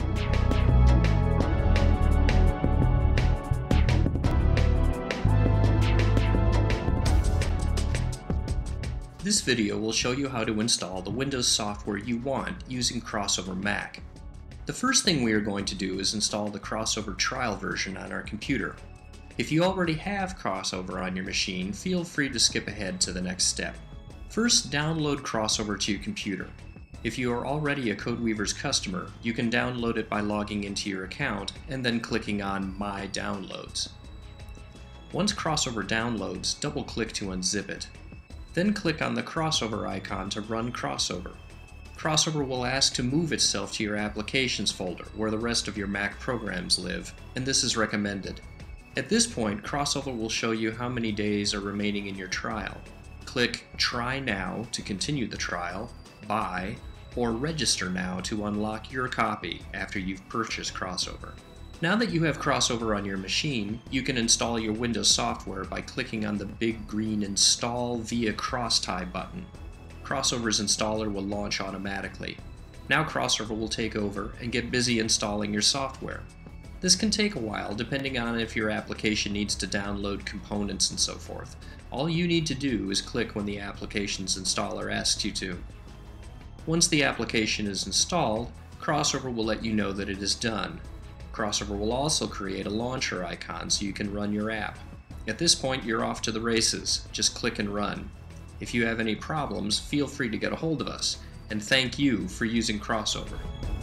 This video will show you how to install the Windows software you want using CrossOver Mac. The first thing we are going to do is install the CrossOver trial version on our computer. If you already have CrossOver on your machine, feel free to skip ahead to the next step. First, download CrossOver to your computer. If you are already a CodeWeavers customer, you can download it by logging into your account and then clicking on My Downloads. Once CrossOver downloads, double-click to unzip it. Then click on the CrossOver icon to run CrossOver. CrossOver will ask to move itself to your Applications folder, where the rest of your Mac programs live, and this is recommended. At this point, CrossOver will show you how many days are remaining in your trial. Click Try Now to continue the trial, Buy, or Register Now to unlock your copy after you've purchased CrossOver. Now that you have CrossOver on your machine, you can install your Windows software by clicking on the big green Install via Crosstie button. CrossOver's installer will launch automatically. Now CrossOver will take over and get busy installing your software. This can take a while depending on if your application needs to download components and so forth. All you need to do is click when the application's installer asks you to. Once the application is installed, CrossOver will let you know that it is done. CrossOver will also create a launcher icon so you can run your app. At this point, you're off to the races. Just click and run. If you have any problems, feel free to get a hold of us, and thank you for using CrossOver.